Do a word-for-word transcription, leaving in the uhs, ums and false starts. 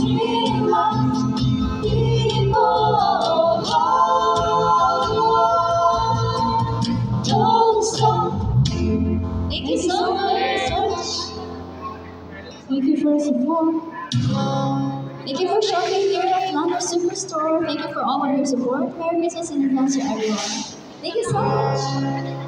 Don't stop. Thank you so much. Thank you for your support. Thank you for shopping here at London Superstore. Thank you for all of your support. Merry Christmas in advance to everyone. Thank you so much.